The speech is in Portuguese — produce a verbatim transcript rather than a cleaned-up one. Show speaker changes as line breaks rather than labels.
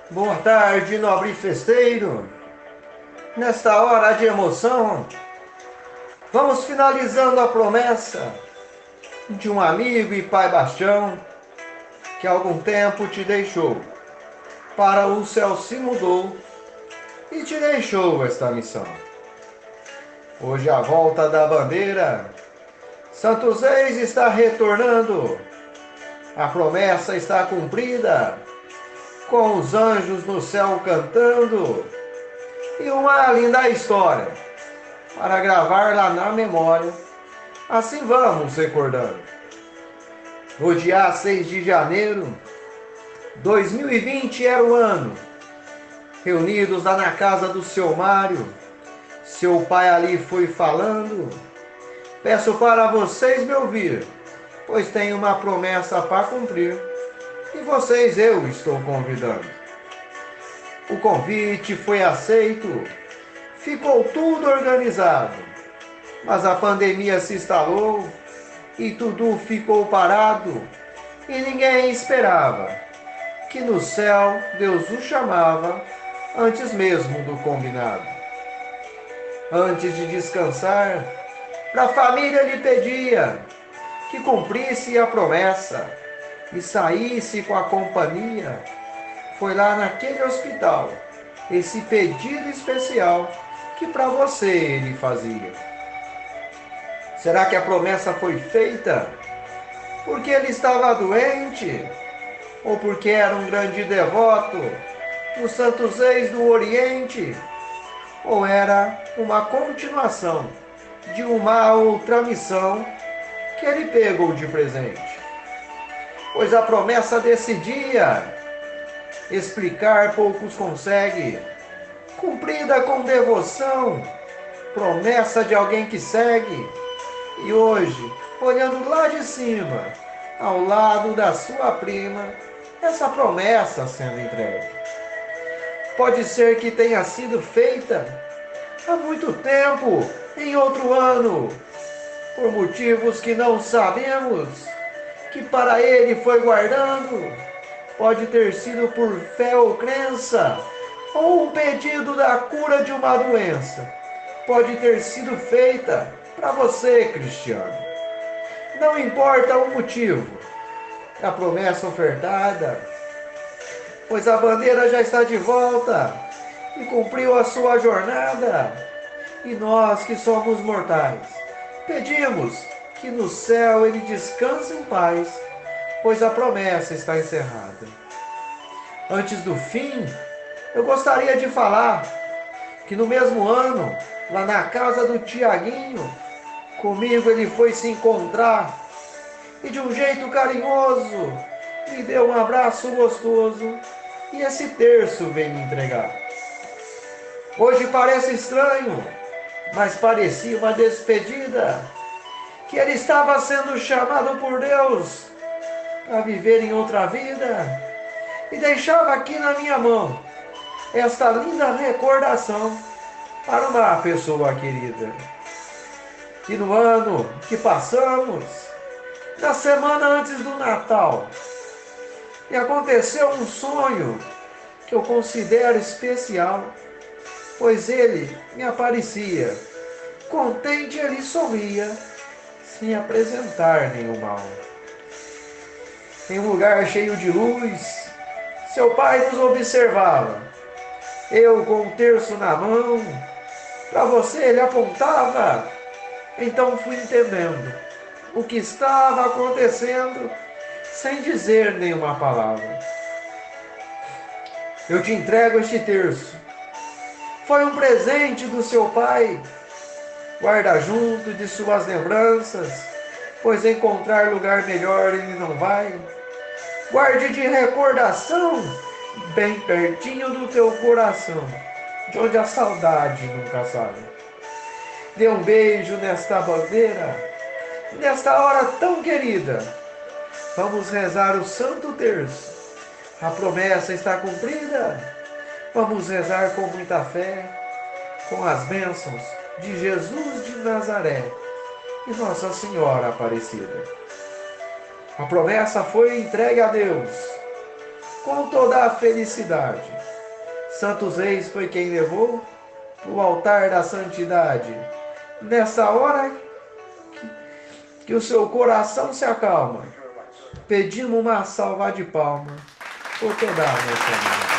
Boa tarde, nobre festeiro. Nesta hora de emoção, vamos finalizando a promessa de um amigo e pai Bastião que há algum tempo te deixou, para o céu se mudou e te deixou esta missão. Hoje, à volta da bandeira, Santos Reis está retornando, a promessa está cumprida, com os anjos no céu cantando, e uma linda história para gravar lá na memória. Assim vamos recordando. No dia seis de janeiro de dois mil e vinte era o ano, reunidos lá na casa do seu Mário, seu pai ali foi falando: peço para vocês me ouvir, pois tenho uma promessa para cumprir, e vocês eu estou convidando. O convite foi aceito, ficou tudo organizado, mas a pandemia se instalou e tudo ficou parado, e ninguém esperava que no céu Deus o chamava antes mesmo do combinado. Antes de descansar, para a família lhe pedia que cumprisse a promessa e saísse com a companhia. Foi lá naquele hospital esse pedido especial que para você ele fazia. Será que a promessa foi feita porque ele estava doente? Ou porque era um grande devoto dos Santos Reis do Oriente? Ou era uma continuação de uma outra missão que ele pegou de presente? Pois a promessa desse dia, explicar poucos consegue, cumprida com devoção, promessa de alguém que segue, e hoje, olhando lá de cima, ao lado da sua prima, essa promessa sendo entregue. Pode ser que tenha sido feita há muito tempo, em outro ano, por motivos que não sabemos, que para ele foi guardando. Pode ter sido por fé ou crença, ou um pedido da cura de uma doença. Pode ter sido feita para você, cristiano. Não importa o motivo, a promessa ofertada, pois a bandeira já está de volta e cumpriu a sua jornada. E nós que somos mortais, pedimos que no céu ele descanse em paz, pois a promessa está encerrada. Antes do fim, eu gostaria de falar que no mesmo ano, lá na casa do Tiaguinho, comigo ele foi se encontrar e de um jeito carinhoso me deu um abraço gostoso e esse terço veio me entregar. Hoje parece estranho, mas parecia uma despedida, que ele estava sendo chamado por Deus a viver em outra vida, e deixava aqui na minha mão esta linda recordação para uma pessoa querida. E no ano que passamos, na semana antes do Natal, me aconteceu um sonho que eu considero especial, pois ele me aparecia, contente ele sorria, sem apresentar nenhum mal. Em um lugar cheio de luz, seu pai nos observava. Eu com o terço na mão, para você ele apontava. Então fui entendendo o que estava acontecendo, sem dizer nenhuma palavra. Eu te entrego este terço. Foi um presente do seu pai. Guarda junto de suas lembranças, pois encontrar lugar melhor ele não vai. Guarde de recordação, bem pertinho do teu coração, de onde a saudade nunca sai. Dê um beijo nesta bandeira, nesta hora tão querida. Vamos rezar o Santo Terço. A promessa está cumprida. Vamos rezar com muita fé, com as bênçãos de Jesus de Nazaré e Nossa Senhora Aparecida. A promessa foi entregue a Deus. com toda a felicidade. Santos Reis foi quem levou o altar da santidade. Nessa hora que, que o seu coração se acalma, pedimos uma salva de palma por toda a nossa vida.